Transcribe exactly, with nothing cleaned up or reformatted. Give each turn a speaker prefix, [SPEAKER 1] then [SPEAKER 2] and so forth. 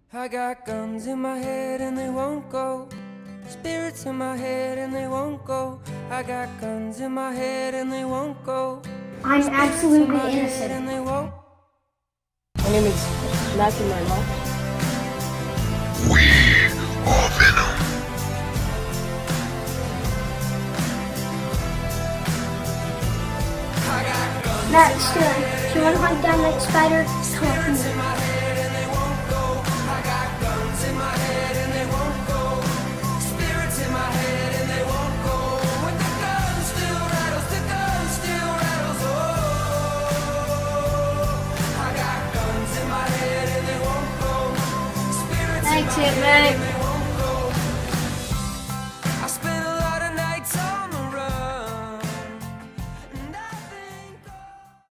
[SPEAKER 1] I got guns in my head and they won't go. Spirits in my head and they won't go. I got guns in my head and they won't go.
[SPEAKER 2] I'm
[SPEAKER 1] Spirits
[SPEAKER 2] absolutely
[SPEAKER 1] in my head
[SPEAKER 2] innocent.
[SPEAKER 1] and they won't.
[SPEAKER 3] My name is Matthew Marlowe.
[SPEAKER 4] We are Venom.
[SPEAKER 2] Matt, Stuart, do you want to hunt down that spider? Come on, come on. Thanks, Hitman.